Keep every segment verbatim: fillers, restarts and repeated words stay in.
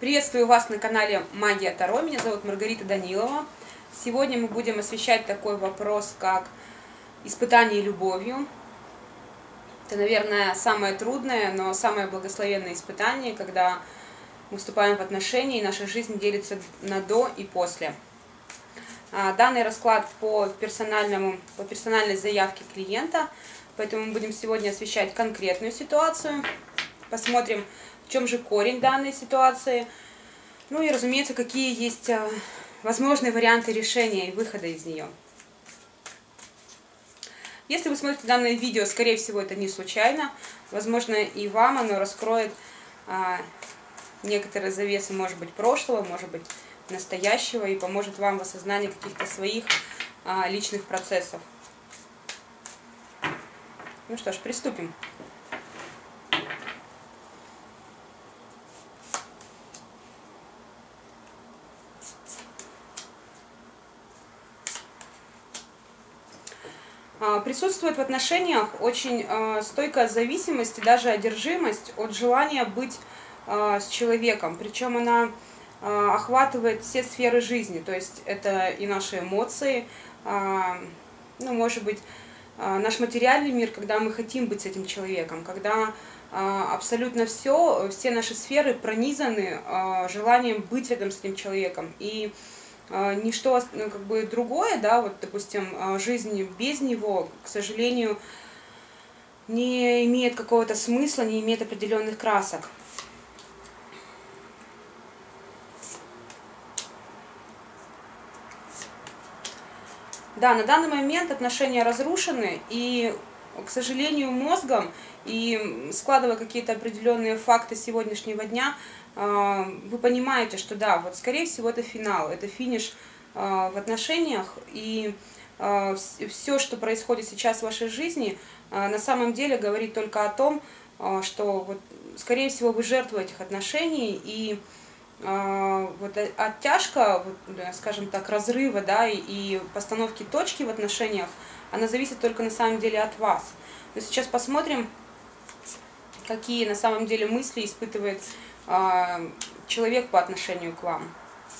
Приветствую вас на канале Магия Таро. Меня зовут Маргарита Данилова. Сегодня мы будем освещать такой вопрос, как испытание любовью. Это, наверное, самое трудное, но самое благословенное испытание, когда мы вступаем в отношения, и наша жизнь делится на до и после. Данный расклад по, персональному, по персональной заявке клиента, поэтому мы будем сегодня освещать конкретную ситуацию. Посмотрим, в чем же корень данной ситуации. Ну и, разумеется, какие есть возможные варианты решения и выхода из нее. Если вы смотрите данное видео, скорее всего, это не случайно. Возможно, и вам оно раскроет а, некоторые завесы, может быть, прошлого, может быть, настоящего, и поможет вам в осознании каких-то своих а, личных процессов. Ну что ж, приступим. Присутствует в отношениях очень э, стойкая зависимость и даже одержимость от желания быть э, с человеком. Причем она э, охватывает все сферы жизни. То есть это и наши эмоции, э, ну, может быть, э, наш материальный мир, когда мы хотим быть с этим человеком, когда э, абсолютно все, все наши сферы пронизаны э, желанием быть рядом с этим человеком. И ничто, ну, как бы другое, да, вот, допустим, жизнь без него, к сожалению, не имеет какого-то смысла, не имеет определенных красок. Да, на данный момент отношения разрушены, и, к сожалению, мозгом, и складывая какие-то определенные факты сегодняшнего дня, вы понимаете, что да, вот скорее всего это финал, это финиш в отношениях, и все, что происходит сейчас в вашей жизни, на самом деле говорит только о том, что вот, скорее всего вы жертва этих отношений, и вот оттяжка, вот, скажем так, разрыва, да, и, и постановки точки в отношениях, она зависит только на самом деле от вас. Но сейчас посмотрим, какие на самом деле мысли испытывает человек по отношению к вам.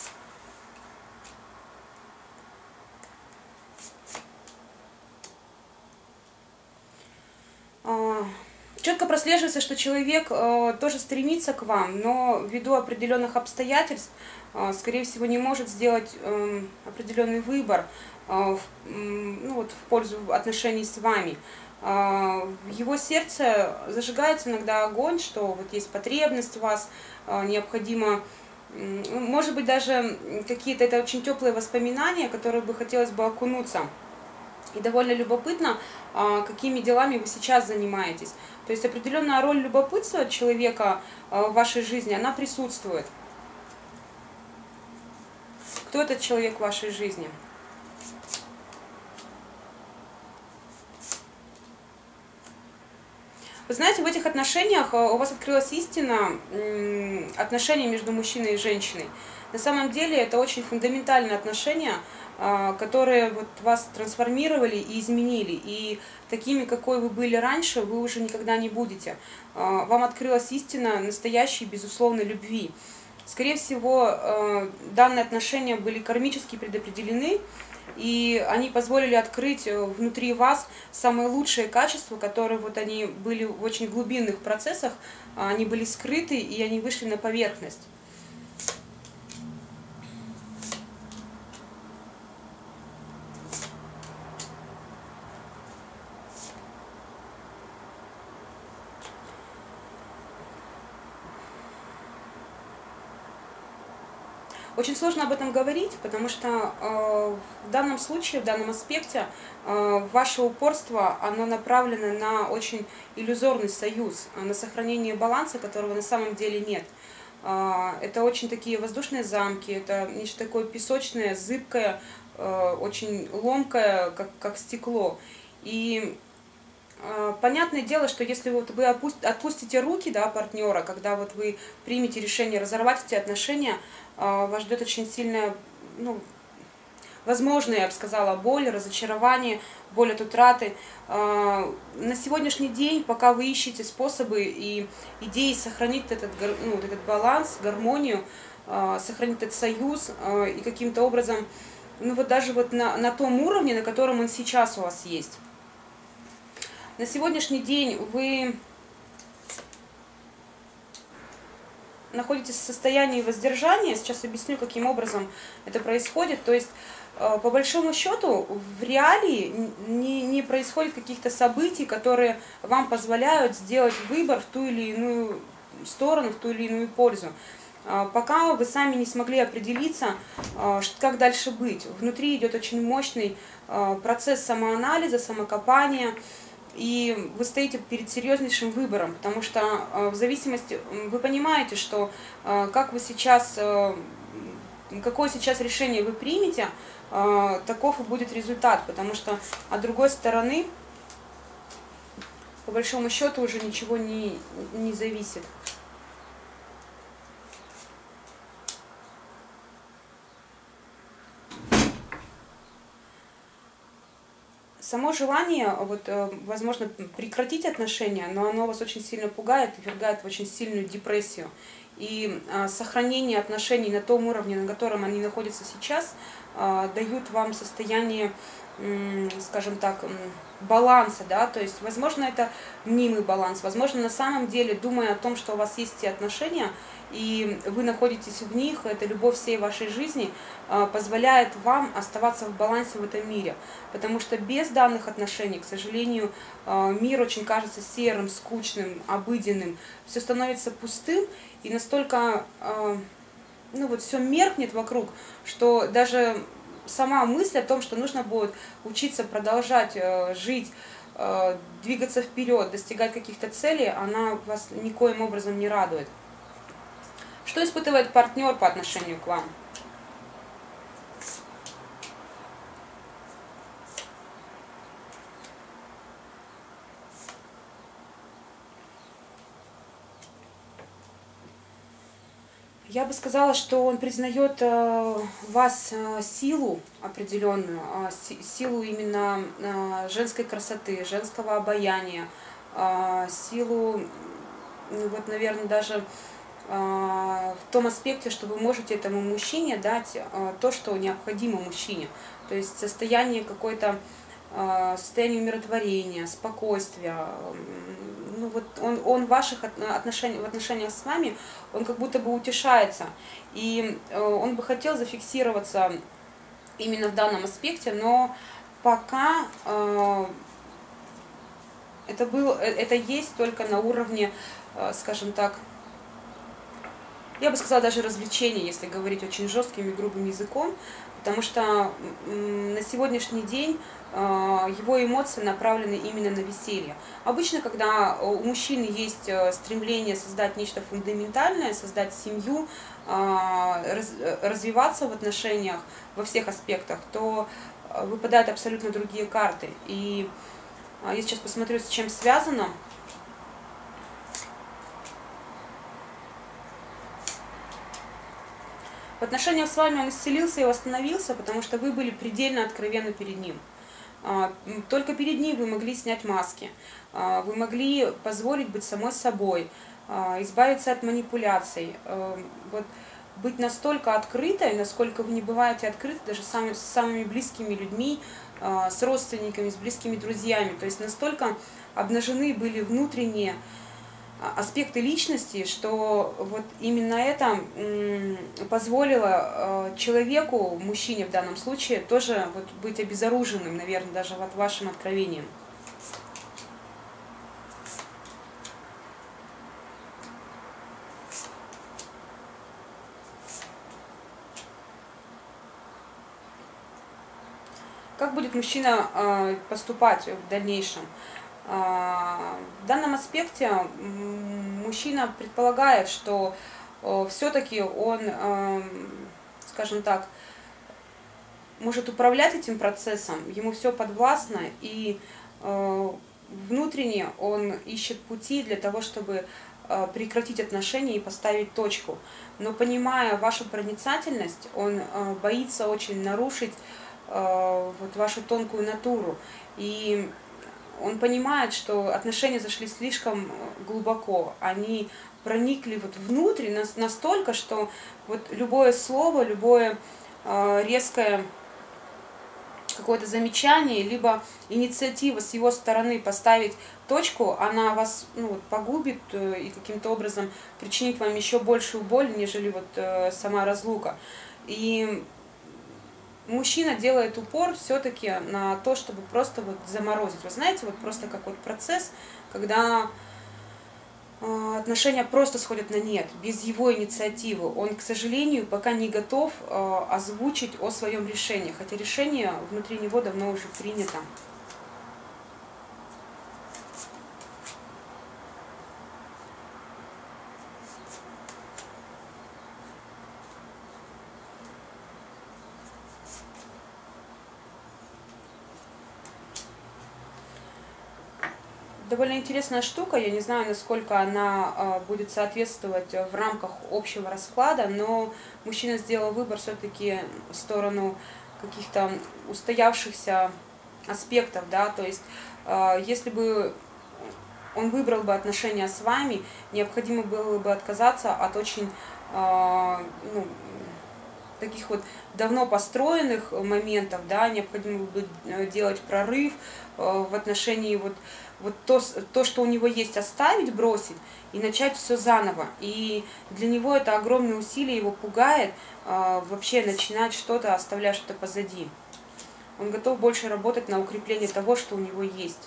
Четко прослеживается, что человек тоже стремится к вам, но ввиду определенных обстоятельств, скорее всего, не может сделать определенный выбор ну, вот, в пользу отношений с вами. В его сердце зажигается иногда огонь, что вот есть потребность в вас, необходимо, может быть, даже какие-то это очень теплые воспоминания, которые бы хотелось бы окунуться. И довольно любопытно, какими делами вы сейчас занимаетесь. То есть определенная роль любопытства человека в вашей жизни, она присутствует. Кто этот человек в вашей жизни? Вы знаете, в этих отношениях у вас открылась истина отношений между мужчиной и женщиной. На самом деле это очень фундаментальные отношения, которые вот вас трансформировали и изменили. И такими, какой вы были раньше, вы уже никогда не будете. Вам открылась истина настоящей, безусловной любви. Скорее всего, данные отношения были кармически предопределены, и они позволили открыть внутри вас самые лучшие качества, которые вот они были в очень глубинных процессах, они были скрыты, и они вышли на поверхность. Очень сложно об этом говорить, потому что э, в данном случае, в данном аспекте, э, ваше упорство, оно направлено на очень иллюзорный союз, на сохранение баланса, которого на самом деле нет. Э, это очень такие воздушные замки, это нечто такое песочное, зыбкое, э, очень ломкое, как, как стекло. И э, понятное дело, что если вот вы отпустите руки, да, партнера, когда вот вы примете решение разорвать эти отношения, вас ждет очень сильная, ну, возможно, я бы сказала, боль, разочарование, боль от утраты. На сегодняшний день, пока вы ищете способы и идеи сохранить этот, ну, этот баланс, гармонию, сохранить этот союз и каким-то образом, ну вот даже вот на, на том уровне, на котором он сейчас у вас есть. На сегодняшний день вы находитесь в состоянии воздержания. Сейчас объясню, каким образом это происходит. То есть, по большому счету, в реалии не, не происходит каких-то событий, которые вам позволяют сделать выбор в ту или иную сторону, в ту или иную пользу. Пока вы сами не смогли определиться, как дальше быть. Внутри идет очень мощный процесс самоанализа, самокопания. И вы стоите перед серьезнейшим выбором, потому что в зависимости, вы понимаете, что как вы сейчас, какое сейчас решение вы примете, таков и будет результат, потому что от другой стороны, по большому счету, уже ничего не, не зависит. Само желание, вот, возможно, прекратить отношения, но оно вас очень сильно пугает и ввергает в очень сильную депрессию. И сохранение отношений на том уровне, на котором они находятся сейчас, дают вам состояние, скажем так, баланса, да, то есть, возможно, это мнимый баланс, возможно, на самом деле, думая о том, что у вас есть эти отношения, и вы находитесь в них, это любовь всей вашей жизни, позволяет вам оставаться в балансе в этом мире, потому что без данных отношений, к сожалению, мир очень кажется серым, скучным, обыденным, все становится пустым, и настолько, ну вот, все меркнет вокруг, что даже сама мысль о том, что нужно будет учиться продолжать э, жить, э, двигаться вперед, достигать каких-то целей, она вас никоим образом не радует. Что испытывает партнер по отношению к вам? Я бы сказала, что он признает в вас силу определенную, силу именно женской красоты, женского обаяния, силу, вот, наверное, даже в том аспекте, что вы можете этому мужчине дать то, что необходимо мужчине. То есть состояние какой-то, состояние умиротворения, спокойствия. Ну, вот он, он в ваших отношениях, в отношениях с вами, он как будто бы утешается. И он бы хотел зафиксироваться именно в данном аспекте, но пока это, был, это есть только на уровне, скажем так, я бы сказала, даже развлечения, если говорить очень жестким и грубым языком, потому что на сегодняшний день его эмоции направлены именно на веселье. Обычно, когда у мужчины есть стремление создать нечто фундаментальное, создать семью, развиваться в отношениях во всех аспектах, то выпадают абсолютно другие карты. И я сейчас посмотрю, с чем связано. В отношениях с вами он исцелился и восстановился, потому что вы были предельно откровенны перед ним. Только перед ним вы могли снять маски, вы могли позволить быть самой собой, избавиться от манипуляций, вот, быть настолько открытой, насколько вы не бываете открыты даже с самыми, с самыми близкими людьми, с родственниками, с близкими друзьями. То есть настолько обнажены были внутренние аспекты личности, что вот именно это позволило человеку, мужчине в данном случае, тоже вот быть обезоруженным, наверное, даже вот вашим откровением. Как будет мужчина поступать в дальнейшем? В данном аспекте мужчина предполагает, что все-таки он, скажем так, может управлять этим процессом, ему все подвластно, и внутренне он ищет пути для того, чтобы прекратить отношения и поставить точку. Но понимая вашу проницательность, он боится очень нарушить вот вашу тонкую натуру. И он понимает, что отношения зашли слишком глубоко, они проникли вот внутрь настолько, что вот любое слово, любое резкое какое-то замечание, либо инициатива с его стороны поставить точку, она вас ну, вот, погубит и каким-то образом причинит вам еще большую боль, нежели вот э, сама разлука. И мужчина делает упор все-таки на то, чтобы просто вот заморозить. Вы знаете, вот просто как вот процесс, когда э, отношения просто сходят на нет, без его инициативы. Он, к сожалению, пока не готов э, озвучить о своем решении, хотя решение внутри него давно уже принято. Довольно интересная штука, я не знаю, насколько она будет соответствовать в рамках общего расклада, но мужчина сделал выбор все-таки в сторону каких-то устоявшихся аспектов, да, то есть если бы он выбрал бы отношения с вами, необходимо было бы отказаться от очень ну, таких вот давно построенных моментов, да, необходимо бы делать прорыв в отношении вот вот то, то, что у него есть, оставить, бросить и начать все заново. И для него это огромное усилие, его пугает э, вообще начинать что-то, оставлять что-то позади. Он готов больше работать на укрепление того, что у него есть.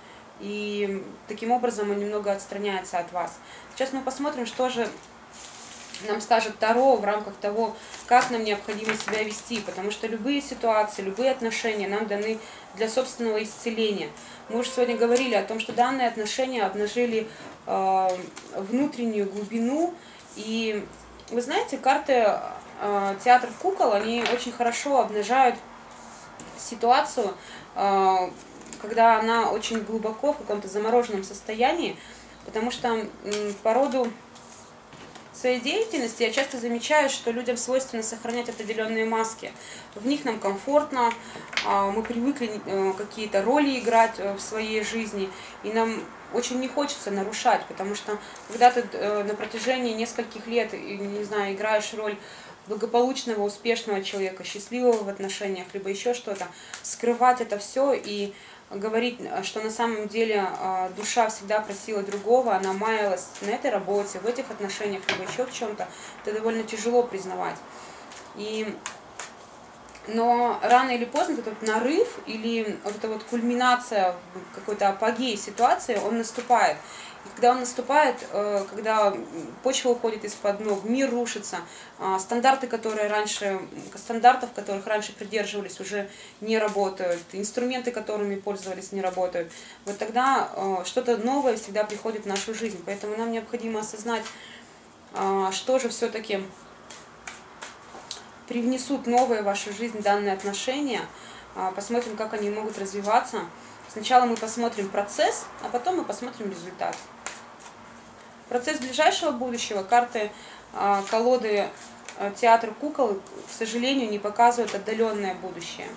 И таким образом он немного отстраняется от вас. Сейчас мы посмотрим, что же нам скажет Таро в рамках того, как нам необходимо себя вести, потому что любые ситуации, любые отношения нам даны для собственного исцеления. Мы уже сегодня говорили о том, что данные отношения обнажили э, внутреннюю глубину, и вы знаете, карты э, театр кукол, они очень хорошо обнажают ситуацию, э, когда она очень глубоко в каком-то замороженном состоянии, потому что э, по роду своей деятельности я часто замечаю, что людям свойственно сохранять определенные маски. В них нам комфортно, мы привыкли какие-то роли играть в своей жизни, и нам очень не хочется нарушать, потому что когда ты на протяжении нескольких лет, не знаю, играешь роль благополучного, успешного человека, счастливого в отношениях, либо еще что-то, скрывать это все и говорить, что на самом деле душа всегда просила другого, она маялась на этой работе, в этих отношениях, либо еще в чем-то, это довольно тяжело признавать. И, но рано или поздно этот нарыв или вот эта вот кульминация, какой-то апогей ситуации, он наступает. И когда он наступает, когда почва уходит из-под ног, мир рушится, стандарты, которые раньше, стандартов, которых раньше придерживались, уже не работают, инструменты, которыми пользовались, не работают, вот тогда что-то новое всегда приходит в нашу жизнь. Поэтому нам необходимо осознать, что же все-таки привнесут новые в вашу жизнь данные отношения, посмотрим, как они могут развиваться. Сначала мы посмотрим процесс, а потом мы посмотрим результат. Процесс ближайшего будущего, карты колоды театр кукол, к сожалению, не показывают отдаленное будущее.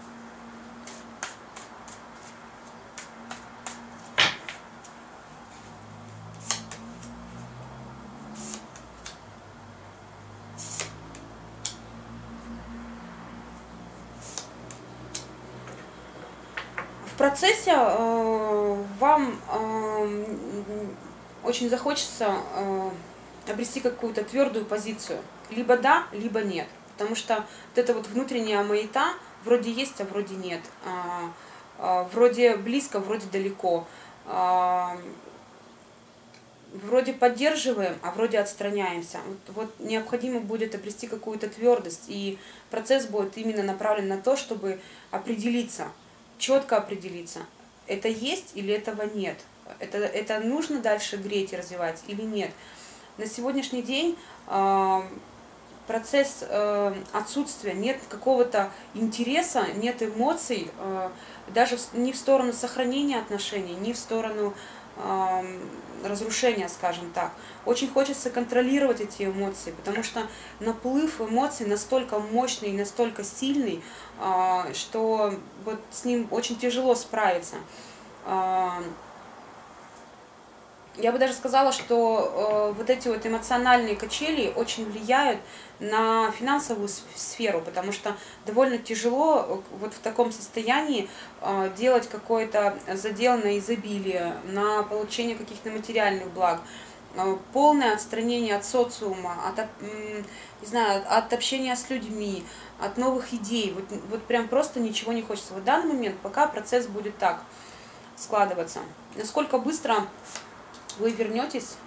В процессе э, вам э, очень захочется э, обрести какую-то твердую позицию. Либо да, либо нет. Потому что вот эта вот внутренняя маята вроде есть, а вроде нет. А, а, вроде близко, вроде далеко. А, вроде поддерживаем, а вроде отстраняемся. Вот, вот необходимо будет обрести какую-то твердость. И процесс будет именно направлен на то, чтобы определиться, четко определиться, это есть или этого нет. Это, это нужно дальше греть и развивать или нет. На сегодняшний день э, процесс э, отсутствия, нет какого-то интереса, нет эмоций, э, даже в, ни в сторону сохранения отношений, ни в сторону э, разрушения, скажем так. Очень хочется контролировать эти эмоции, потому что наплыв эмоций настолько мощный и настолько сильный, что вот с ним очень тяжело справиться. Я бы даже сказала, что э, вот эти вот эмоциональные качели очень влияют на финансовую сферу, потому что довольно тяжело вот в таком состоянии э, делать какое-то задел на изобилие, на получение каких-то материальных благ. Э, полное отстранение от социума, от, не знаю, от общения с людьми, от новых идей. Вот, вот прям просто ничего не хочется. В данный момент пока процесс будет так складываться. Насколько быстро вы вернетесь?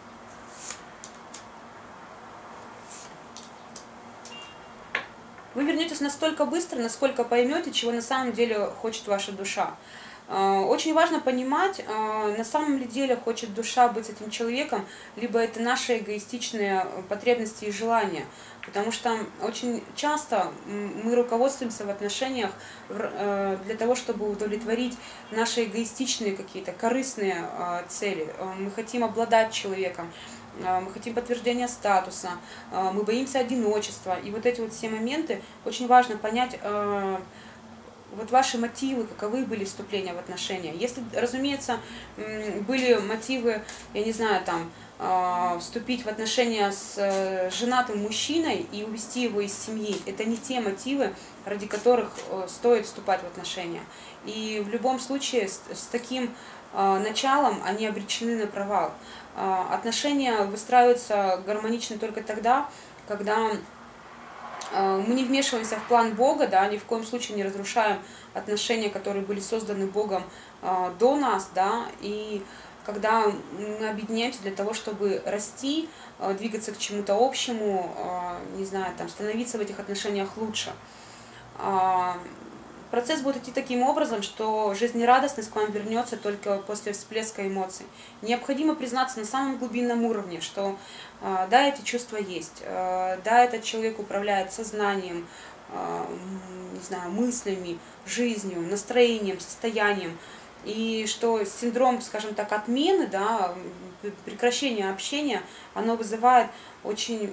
Вы вернетесь настолько быстро, насколько поймете, чего на самом деле хочет ваша душа. Очень важно понимать, на самом ли деле хочет душа быть этим человеком, либо это наши эгоистичные потребности и желания. Потому что очень часто мы руководствуемся в отношениях для того, чтобы удовлетворить наши эгоистичные какие-то корыстные цели. Мы хотим обладать человеком, мы хотим подтверждения статуса, мы боимся одиночества. И вот эти вот все моменты очень важно понять, вот ваши мотивы, каковы были вступления в отношения. Если, разумеется, были мотивы, я не знаю, там, вступить в отношения с женатым мужчиной и увести его из семьи, это не те мотивы, ради которых стоит вступать в отношения. И в любом случае с, с таким началом они обречены на провал. Отношения выстраиваются гармонично только тогда, когда мы не вмешиваемся в план Бога, да, ни в коем случае не разрушаем отношения, которые были созданы Богом э, до нас, да, и когда мы объединяемся для того, чтобы расти, э, двигаться к чему-то общему, э, не знаю, там, становиться в этих отношениях лучше. Э, Процесс будет идти таким образом, что жизнерадостность к вам вернется только после всплеска эмоций. Необходимо признаться на самом глубинном уровне, что да, эти чувства есть, да, этот человек управляет сознанием, не знаю, мыслями, жизнью, настроением, состоянием. И что синдром, скажем так, отмены, да, прекращения общения, оно вызывает очень...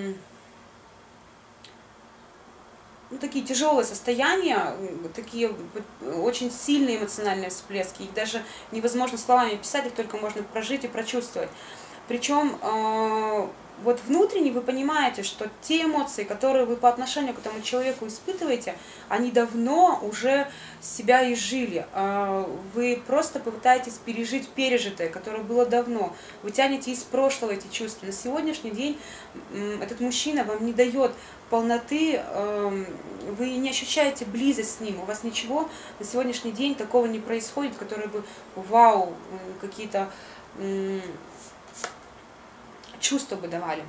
Ну, такие тяжелые состояния, такие очень сильные эмоциональные всплески. Их даже невозможно словами писать, их только можно прожить и прочувствовать. Причем э, вот внутренне вы понимаете, что те эмоции, которые вы по отношению к этому человеку испытываете, они давно уже себя изжили. Э, вы просто попытаетесь пережить пережитое, которое было давно. Вы тянете из прошлого эти чувства. На сегодняшний день э, этот мужчина вам не дает полноты, вы не ощущаете близость с ним, у вас ничего на сегодняшний день такого не происходит, которое бы, вау, какие-то чувства бы давали.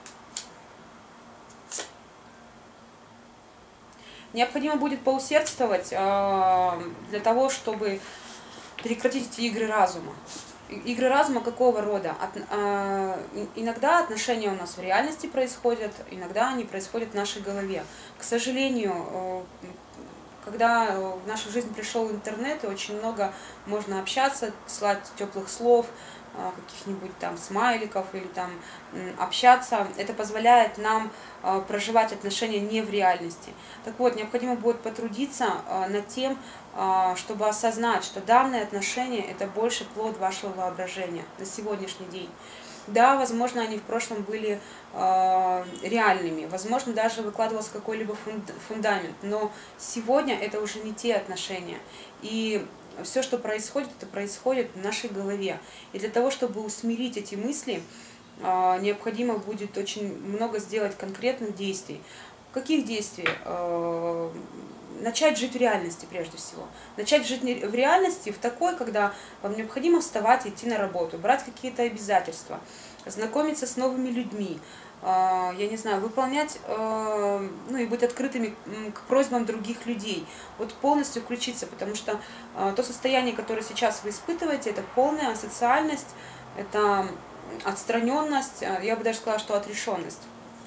Необходимо будет поусердствовать для того, чтобы прекратить эти игры разума. Игры разума какого рода? От, э, иногда отношения у нас в реальности происходят, иногда они происходят в нашей голове. К сожалению, э, когда в нашу жизнь пришел интернет, и очень много можно общаться, слать теплых слов, э, каких-нибудь там смайликов или там э, общаться, это позволяет нам э, проживать отношения не в реальности. Так вот, необходимо будет потрудиться э, над тем, чтобы осознать, что данные отношения – это больше плод вашего воображения на сегодняшний день. Да, возможно, они в прошлом были э, реальными, возможно, даже выкладывался какой-либо фундамент, но сегодня это уже не те отношения. И все, что происходит, это происходит в нашей голове. И для того, чтобы усмирить эти мысли, э, необходимо будет очень много сделать конкретных действий. Каких действий? Э, Начать жить в реальности прежде всего. Начать жить в реальности в такой, когда вам необходимо вставать и идти на работу, брать какие-то обязательства, знакомиться с новыми людьми, я не знаю, выполнять, ну и быть открытыми к просьбам других людей. Вот полностью включиться, потому что то состояние, которое сейчас вы испытываете, это полная асоциальность, это отстраненность, я бы даже сказала, что отрешенность.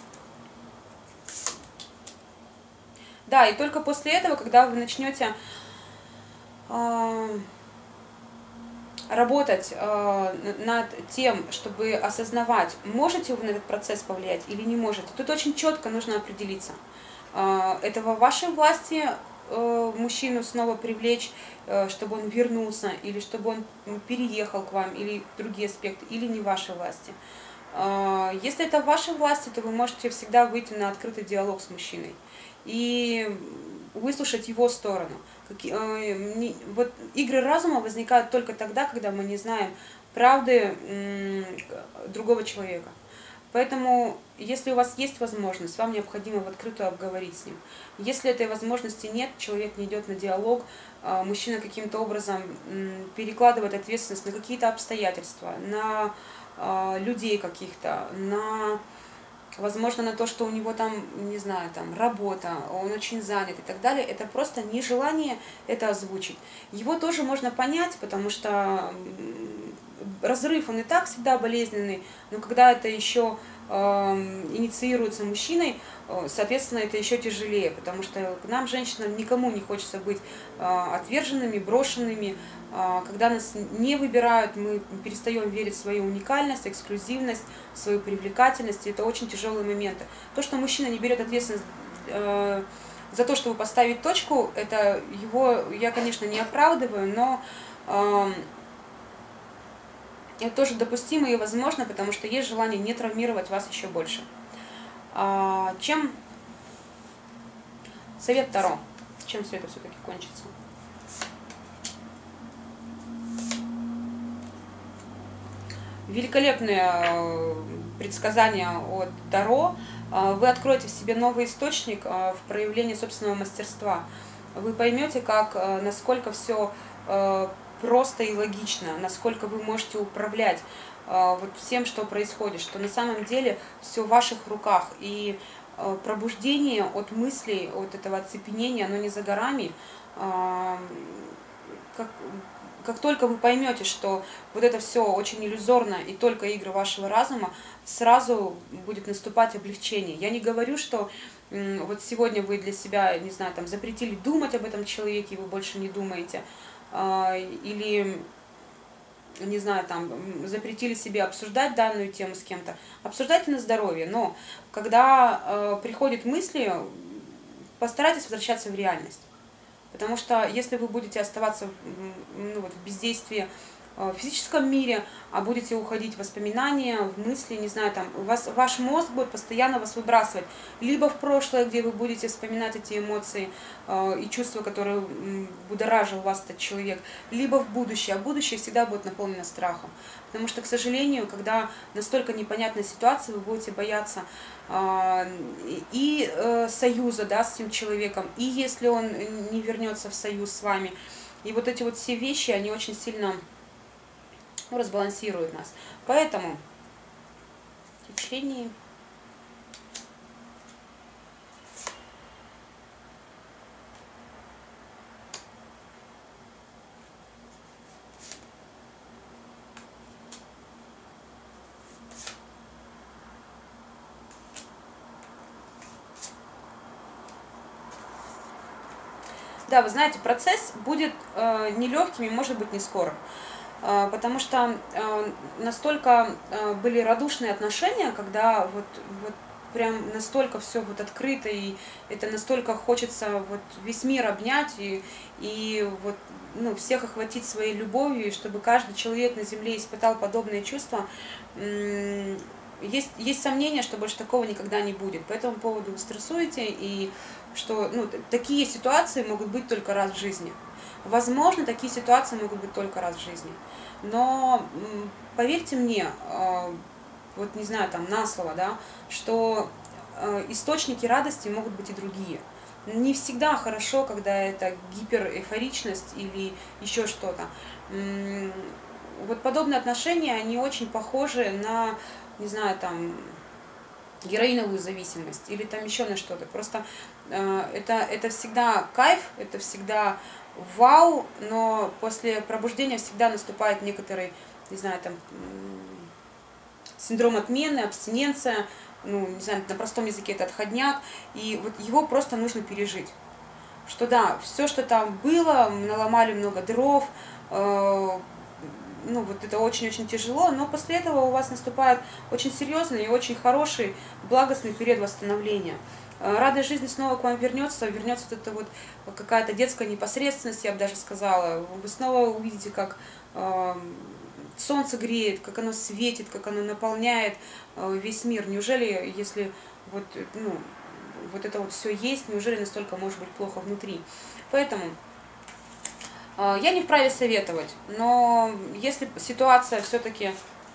Да, и только после этого, когда вы начнете э, работать э, над тем, чтобы осознавать, можете вы на этот процесс повлиять или не можете. Тут очень четко нужно определиться. Э, это во вашей власти э, мужчину снова привлечь, э, чтобы он вернулся, или чтобы он переехал к вам, или другие аспекты, или не в вашей власти. Э, если это в вашей власти, то вы можете всегда выйти на открытый диалог с мужчиной и выслушать его сторону. Вот игры разума возникают только тогда, когда мы не знаем правды другого человека. Поэтому, если у вас есть возможность, вам необходимо в открытую обговорить с ним. Если этой возможности нет, человек не идет на диалог, мужчина каким-то образом перекладывает ответственность на какие-то обстоятельства, на людей каких-то, на... возможно, на то, что у него там, не знаю, там работа, он очень занят и так далее, это просто нежелание это озвучить. Его тоже можно понять, потому что разрыв, он и так всегда болезненный, но когда это еще э, инициируется мужчиной, э, соответственно, это еще тяжелее, потому что нам, женщинам, никому не хочется быть э, отверженными, брошенными. Э, когда нас не выбирают, мы перестаем верить в свою уникальность, эксклюзивность, в свою привлекательность, и это очень тяжелые моменты. То, что мужчина не берет ответственность э, за то, чтобы поставить точку, это его, я, конечно, не оправдываю, но... Э, это тоже допустимо и возможно, потому что есть желание не травмировать вас еще больше. А, чем совет Таро? Чем все это все-таки кончится? Великолепные предсказания от Таро. Вы откроете в себе новый источник в проявлении собственного мастерства. Вы поймете, как, насколько все просто и логично, насколько вы можете управлять э, вот всем, что происходит, что на самом деле все в ваших руках. И э, пробуждение от мыслей, от этого оцепенения, оно не за горами. Э, как, как только вы поймете, что вот это все очень иллюзорно и только игры вашего разума, сразу будет наступать облегчение. Я не говорю, что э, вот сегодня вы для себя, не знаю, там запретили думать об этом человеке, и вы больше не думаете, или, не знаю, там, запретили себе обсуждать данную тему с кем-то. Обсуждайте на здоровье, но когда э, приходят мысли, постарайтесь возвращаться в реальность. Потому что если вы будете оставаться ну, вот, в бездействии в физическом мире, а будете уходить в воспоминания, в мысли, не знаю, там, у вас, ваш мозг будет постоянно вас выбрасывать. Либо в прошлое, где вы будете вспоминать эти эмоции э, и чувства, которые м, будоражил вас этот человек, либо в будущее, а будущее всегда будет наполнено страхом. Потому что, к сожалению, когда настолько непонятная ситуация, вы будете бояться э, и э, союза, да, с этим человеком, и если он не вернется в союз с вами. И вот эти вот все вещи, они очень сильно разбалансирует нас. Поэтому в течение да, вы знаете, процесс будет э, нелегким и, может быть, не скорым. Потому что настолько были радушные отношения, когда вот, вот прям настолько все вот открыто, и это настолько хочется вот весь мир обнять, и, и вот, ну, всех охватить своей любовью, и чтобы каждый человек на земле испытал подобные чувства. Есть, есть сомнения, что больше такого никогда не будет. По этому поводу вы стрессуете, и что ну, такие ситуации могут быть только раз в жизни. Возможно, такие ситуации могут быть только раз в жизни. Но поверьте мне, вот не знаю, там на слово, да, что источники радости могут быть и другие. Не всегда хорошо, когда это гиперэйфоричность или еще что-то. Вот подобные отношения, они очень похожи на, не знаю, там, героиновую зависимость или там еще на что-то. Просто это, это всегда кайф, это всегда вау, но после пробуждения всегда наступает некоторый, не знаю, там, синдром отмены, абстиненция, ну, не знаю, на простом языке это отходняк, и вот его просто нужно пережить. Что да, все, что там было, наломали много дров, э, ну, вот это очень-очень тяжело, но после этого у вас наступает очень серьезный и очень хороший, благостный период восстановления. Радость жизни снова к вам вернется, вернется вот эта вот какая-то детская непосредственность, я бы даже сказала. Вы снова увидите, как э, солнце греет, как оно светит, как оно наполняет э, весь мир. Неужели, если вот, ну, вот это вот все есть, неужели настолько может быть плохо внутри? Поэтому э, я не вправе советовать, но если ситуация все-таки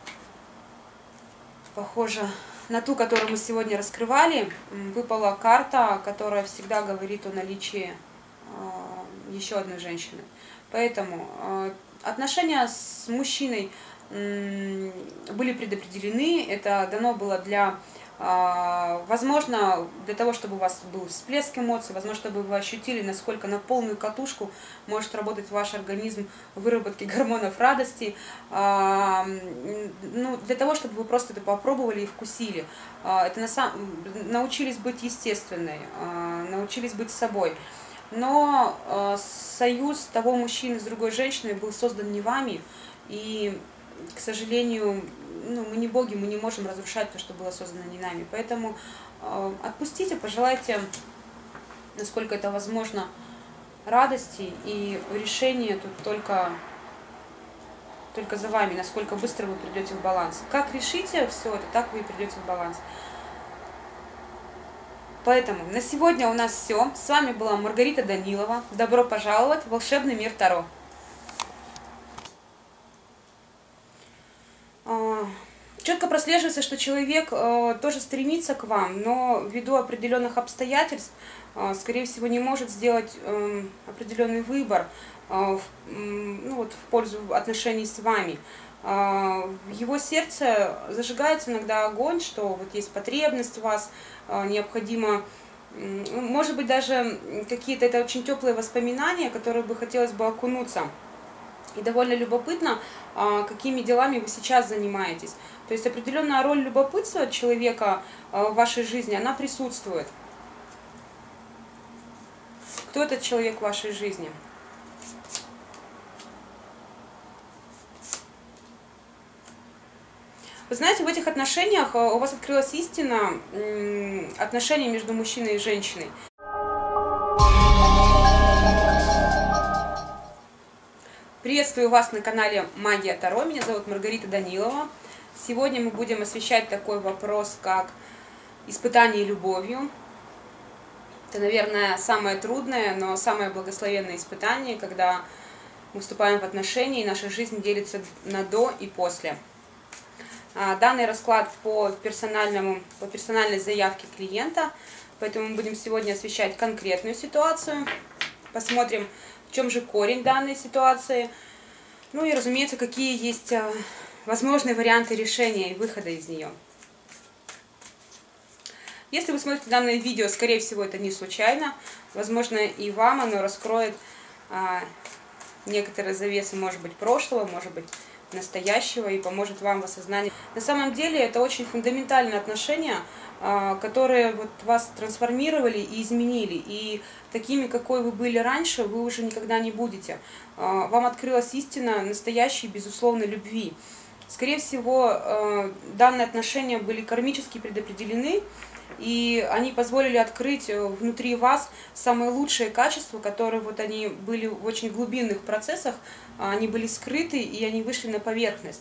похожа на ту, которую мы сегодня раскрывали, выпала карта, которая всегда говорит о наличии э, еще одной женщины. Поэтому э, отношения с мужчиной э, были предопределены, это дано было для, э, возможно, для того, чтобы у вас был всплеск эмоций, возможно, чтобы вы ощутили, насколько на полную катушку может работать ваш организм в выработке гормонов радости, э, ну, для того, чтобы вы просто это попробовали и вкусили. Э, это на сам... научились быть естественной, э, научились быть собой. Но э, союз того мужчины с другой женщиной был создан не вами, и, к сожалению, ну, мы не боги, мы не можем разрушать то, что было создано не нами. Поэтому э, отпустите, пожелайте, насколько это возможно, радости, и решение тут только, только за вами, насколько быстро вы придете в баланс. Как решите все это, так вы и придете в баланс. Поэтому на сегодня у нас все. С вами была Маргарита Данилова. Добро пожаловать в волшебный мир Таро. Четко прослеживается, что человек тоже стремится к вам, но ввиду определенных обстоятельств, скорее всего, не может сделать определенный выбор в, ну, вот, в пользу отношений с вами. В его сердце зажигается иногда огонь, что вот есть потребность в вас, необходимо, может быть, даже какие-то это очень теплые воспоминания, которые бы хотелось бы окунуться. И довольно любопытно, какими делами вы сейчас занимаетесь. То есть определенная роль любопытства человека в вашей жизни, она присутствует. Кто этот человек в вашей жизни? Вы знаете, в этих отношениях у вас открылась истина отношений между мужчиной и женщиной. Приветствую вас на канале Магия Таро. Меня зовут Маргарита Данилова. Сегодня мы будем освещать такой вопрос, как испытание любовью. Это, наверное, самое трудное, но самое благословенное испытание, когда мы вступаем в отношения, и наша жизнь делится на до и после. Данный расклад по, персональному, по персональной заявке клиента, поэтому мы будем сегодня освещать конкретную ситуацию. Посмотрим, в чем же корень данной ситуации. Ну и, разумеется, какие есть возможные варианты решения и выхода из нее. Если вы смотрите данное видео, скорее всего, это не случайно. Возможно, и вам оно раскроет а, некоторые завесы, может быть, прошлого, может быть, настоящего, и поможет вам в осознании. На самом деле это очень фундаментальные отношения, которые вот вас трансформировали и изменили. И такими, какой вы были раньше, вы уже никогда не будете. Вам открылась истина настоящей, безусловной любви. Скорее всего, данные отношения были кармически предопределены, и они позволили открыть внутри вас самые лучшие качества, которые вот они были в очень глубинных процессах, они были скрыты, и они вышли на поверхность.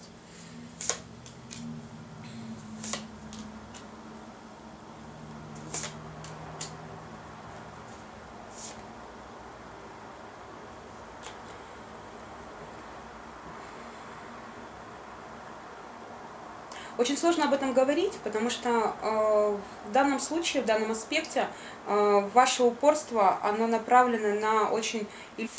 Очень сложно об этом говорить, потому что э, в данном случае, в данном аспекте, э, ваше упорство, оно направлено на очень...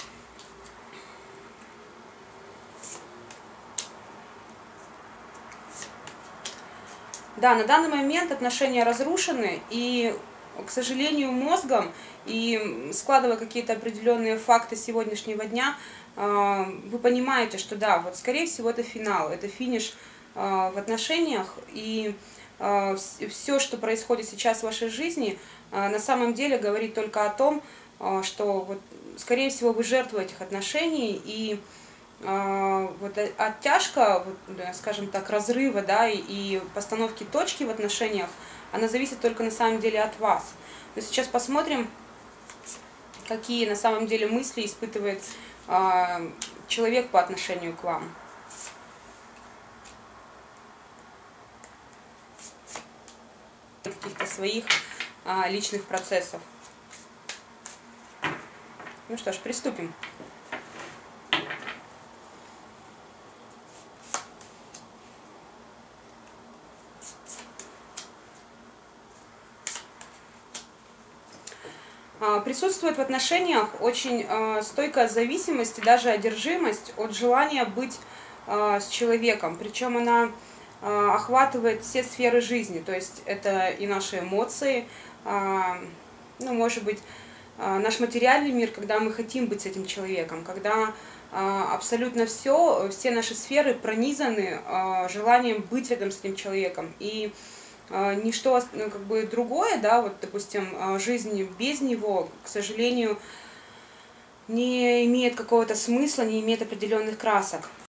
Да, на данный момент отношения разрушены, и, к сожалению, мозгом, и складывая какие-то определенные факты сегодняшнего дня, э, вы понимаете, что да, вот скорее всего это финал, это финиш в отношениях, и все, что происходит сейчас в вашей жизни, на самом деле говорит только о том, что вот, скорее всего вы жертва этих отношений, и э, вот э- оттяжка, вот, да, скажем так, разрыва, да, и, и постановки точки в отношениях, она зависит только на самом деле от вас. То есть сейчас посмотрим, какие на самом деле мысли испытывает э, человек по отношению к вам. Каких-то своих а, личных процессов. Ну что ж, приступим. А, присутствует в отношениях очень а, стойкая зависимость и даже одержимость от желания быть а, с человеком. Причем она а, охватывает все сферы жизни. То есть это и наши эмоции, а, ну, может быть, а, наш материальный мир, когда мы хотим быть с этим человеком, когда а, абсолютно все, все наши сферы пронизаны а, желанием быть рядом с этим человеком. И а, ничто, ну, как бы другое, да, вот, допустим, а, жизнь без него, к сожалению, не имеет какого-то смысла, не имеет определенных красок.